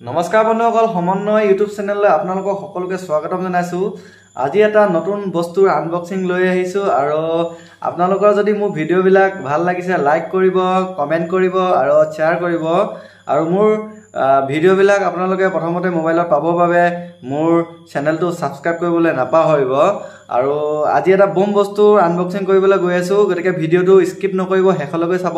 নমস্কাৰ বন্ধুসকল, সমন্বয় ইউটিউব চেনেললৈ আপোনালোকক সকলোকে স্বাগতম জনাইছো। আজি এটা নতুন বস্তুৰ আনবক্সিং লৈ আহিছো আৰু আপোনালোকৰ যদি মোৰ ভিডিঅ'বিলাক ভাল লাগিছে লাইক কৰিব, কমেন্ট কৰিব আৰু শ্বেয়াৰ কৰিব আৰু মোৰ ভিডিঅ'বিলাক আপোনালোকে প্ৰথমতে মোবাইলত পাবৰ বাবে মোৰ চেনেলটো সাবস্ক্ৰাইব কৰিবলৈ নাপাহৰিব। আৰু আজি এটা বম বস্তু আনবক্সিং কৰিবলৈ গৈ আছো, গতিকে ভিডিঅ'টো স্কিপ নকৰিব, শেষলৈকে চাব।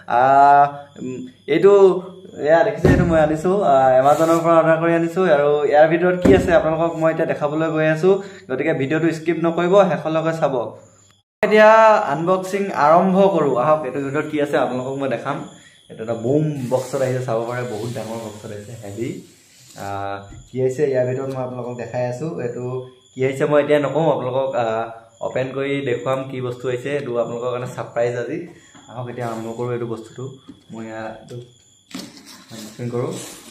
এইটো এয়া দেখিছে, এইটো মই আনিছো এমাজনৰ পৰা অৰ্ডাৰ কৰি আনিছো আৰু ইয়াৰ ভিতৰত কি আছে আপোনালোকক মই এতিয়া দেখাবলৈ গৈ আছো, গতিকে ভিডিঅ'টো স্কিপ নকৰিব, শেষলৈকে চাব। এতিয়া আনবক্সিং আৰম্ভ কৰো, আহক। এইটোৰ ভিতৰত কি আছে আপোনালোকক মই দেখাম। এইটো এটা বুম বক্সত আহিছে, চাব পাৰে বহুত ডাঙৰ বক্সত আহিছে, হেভি। কি আহিছে ইয়াৰ ভিতৰত মই আপোনালোকক দেখাই আছো। এইটো কি আহিছে মই এতিয়া নকওঁ, আপোনালোকক অপেন কৰি দেখুৱাম কি বস্তু আহিছে। এইটো আপোনালোকৰ কাৰণে ছাৰপ্ৰাইজ আজি। আহক এতিয়া আৰম্ভ কৰো এইটো বস্তুটো। মই এইটো আনবক্সিং কৰো।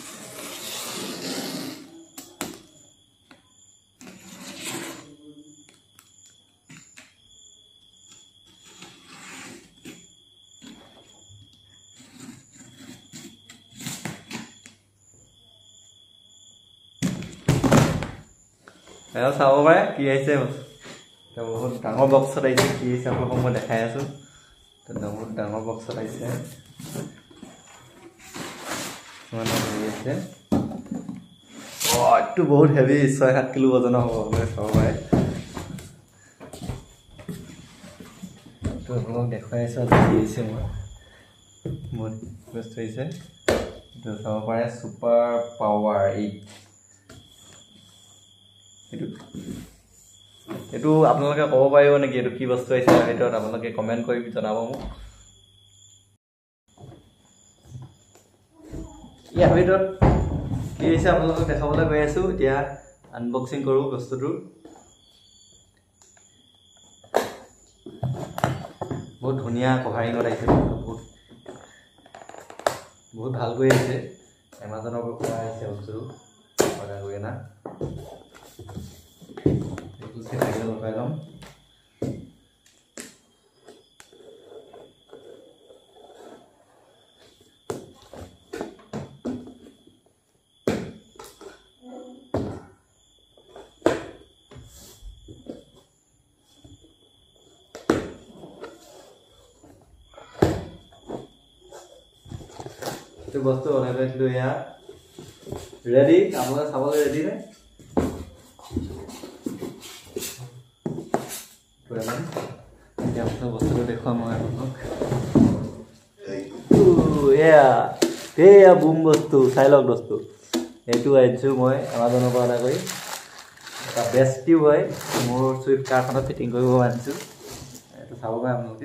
চাব পাৰে কি আহিছে, বহুত ডাঙৰ বক্সত আহিছে। কি আহিছে আপোনালোকক মই দেখাই আছো। বহুত ডাঙৰ বক্সত আহিছে, এইটো বহুত হেভি, 6-7 কিলো ওজনৰ হ'ব আপোনালোকে চাব পাৰে। এইটো আপোনালোকক দেখুৱাই আছো আজি কি আহিছে। মোৰ বস্তু আহিছে, এইটো চাব পাৰে, ছুপাৰ পাৱাৰ 8। এইটো আপোনালোকে ক'ব পাৰিব নেকি এইটো কি বস্তু আহিছে? তাৰ ভিতৰত আপোনালোকে কমেণ্ট কৰি জনাব মোক। ইয়াৰ ভিতৰত কি আহিছে আপোনালোকক দেখাবলৈ গৈ আছো। এতিয়া আনবক্সিং কৰো বস্তুটো। বহুত ধুনীয়া কভাৰিঙত আহিছে, বহুত ভালকৈ আহিছে। এমাজনৰ পৰা আহিছে বস্তুটো, অৰ্ডাৰ কৰি অনা। লগাই ল'ম। এইটো বস্তু অৰ্ডাৰ কৰিছিলো, এয়া ৰেডি। আপোনালোকে চাবলৈ ৰেডি নে? বস্তুটো দেখুৱাম মই আপোনালোকক। এয়া বুম বস্তু, চাই লওক বস্তু। এইটো আনিছো মই এমাজনৰ পৰা অৰ্ডাৰ কৰি। এটা বেষ্ট টিউব হয়, মোৰ চুইফ্ট কাৰখনত ফিটিং কৰিব আনিছো। এইটো চাব পাৰে আপোনালোকে।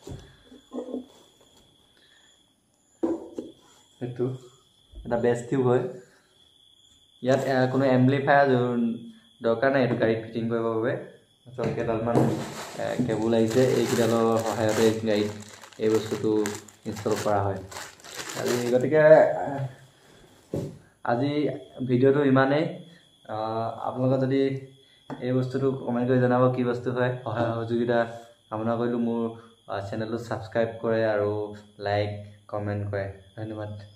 এইটো এটা বেষ্ট টিউব হয়। ইয়াত কোনো এম্প্লিফায়াৰ দৰকাৰ নাই এইটো গাড়ীত ফিটিং কৰিবৰ বাবে। কেইডালমান কেবুল আহিছে, এইকেইডালৰ সহায়তে গাড়ীত এই বস্তুটো ইনষ্টল কৰা হয়। গতিকে আজি ভিডিঅ'টো ইমানেই। আপোনালোকে যদি এই বস্তুটো কমেণ্ট কৰি জনাব কি বস্তু হয়, সহায় সহযোগিতা কামনা কৰিলোঁ। মোৰ চেনেলটো ছাবস্ক্ৰাইব কৰে আৰু লাইক কমেণ্ট কৰে। ধন্যবাদ।